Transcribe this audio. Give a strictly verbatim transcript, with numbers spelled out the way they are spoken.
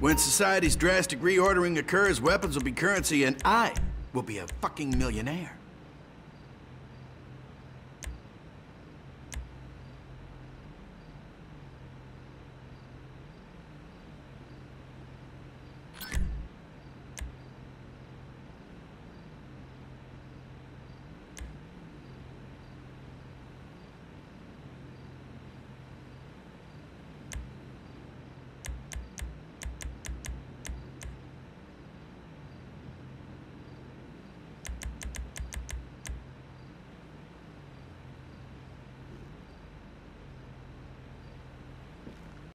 When society's drastic reordering occurs, weapons will be currency, and I will be a fucking millionaire.